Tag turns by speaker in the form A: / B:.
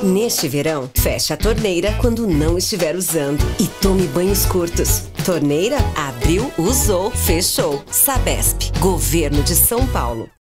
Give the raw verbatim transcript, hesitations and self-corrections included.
A: Neste verão, feche a torneira quando não estiver usando e tome banhos curtos. Torneira, abriu, usou, fechou. Sabesp, Governo de São Paulo.